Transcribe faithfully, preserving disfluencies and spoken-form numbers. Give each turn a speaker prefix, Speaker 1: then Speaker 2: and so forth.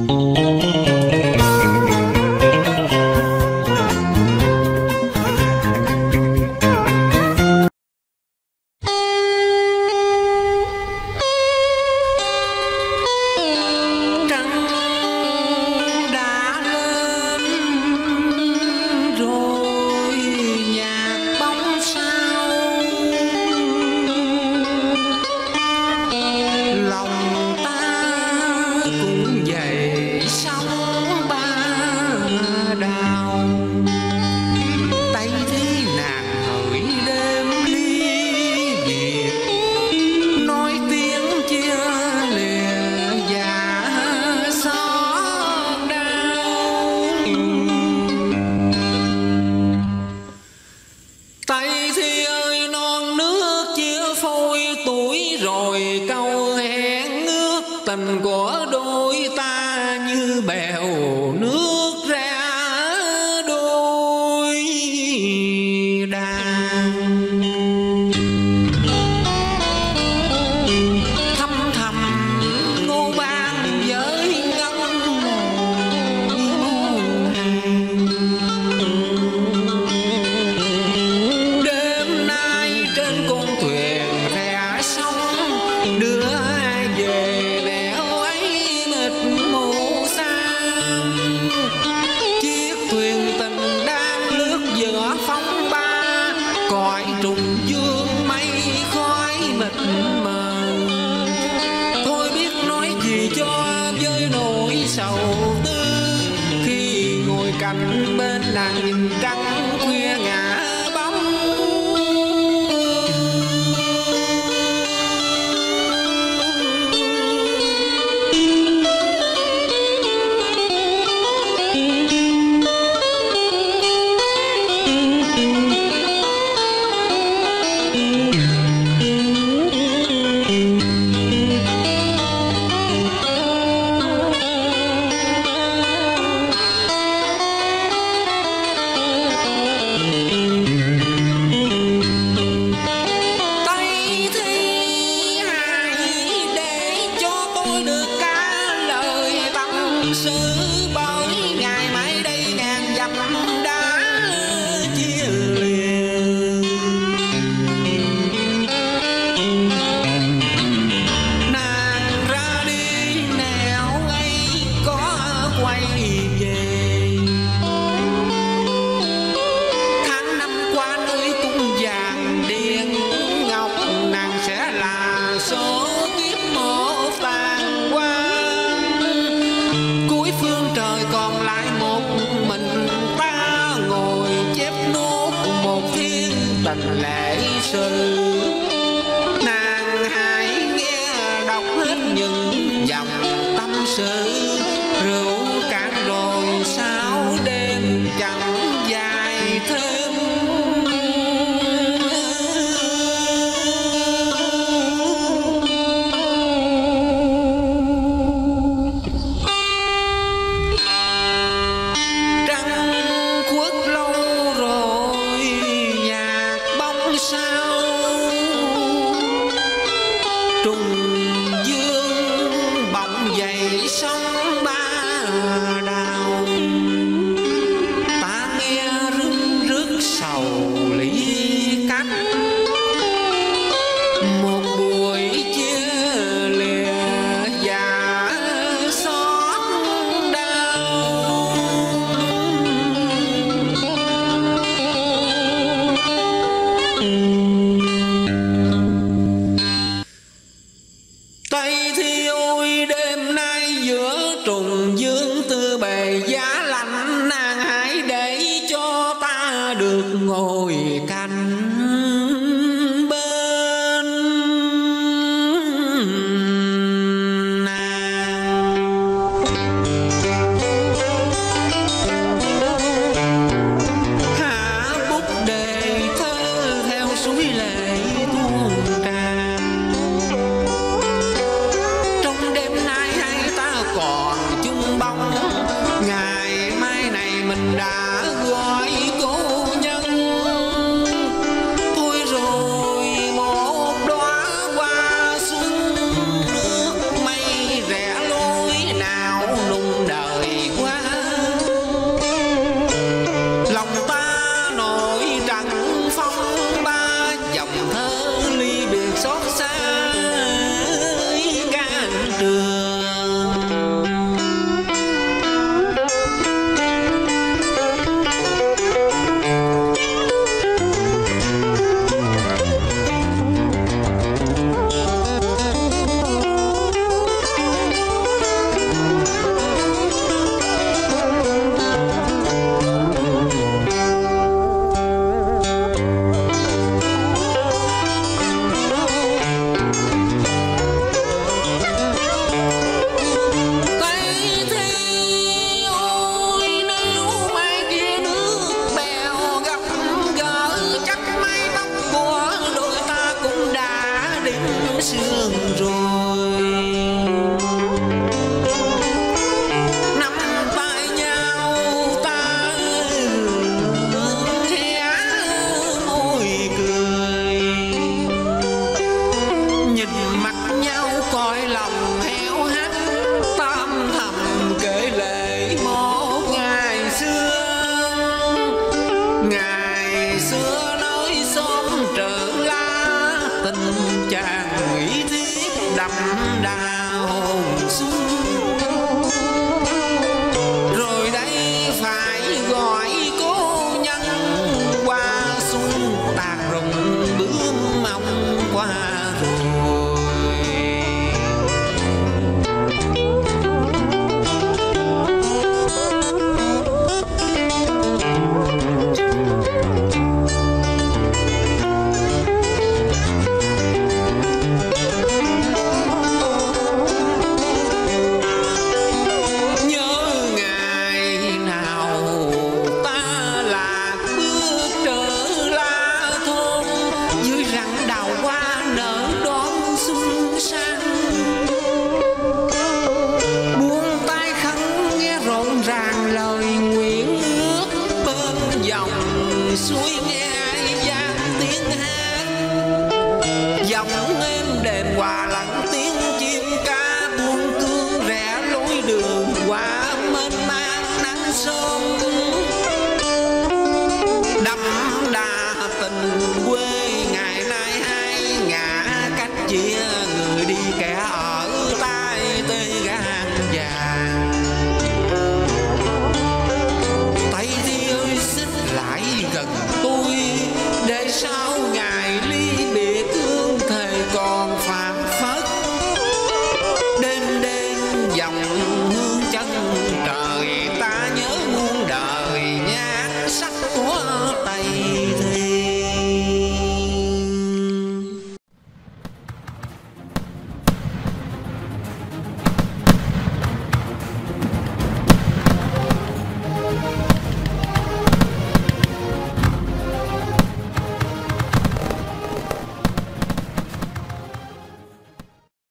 Speaker 1: tình của đôi ta như bèo nước ra đôi đàn, thăm thầm ngô ban với ngân đêm nay trên con thuyền rẽ sông đưa ai về phong ba cõi trùng dương mây khói mịt mờ. Thôi biết nói gì cho với nỗi sầu tư khi ngồi cạnh bên nàng nhìn trăng khuya ngả bóng. Sự bởi ngày mai đây ngàn dặm đã chia liền, nàng ra đi nẻo ấy có quay về. Tháng năm qua nơi cung vàng điện ngọc, nàng sẽ là số kiếp một tàn qua. Phương trời còn lại một mình ta ngồi chép nốt một thiên tình lệ sử. Nàng hãy nghe đọc hết những dòng tâm sự, rượu cạn rồi sao đêm chẳng dài thêm. Trùng dương bỗng dậy sóng ba đào, ta nghe rưng rức sầu ly cách. Một buổi chia lìa và xót đau, Tây Thi ôi đêm nay giữa trùng dương tư bề giá lạnh, nàng hãy để cho ta được ngồi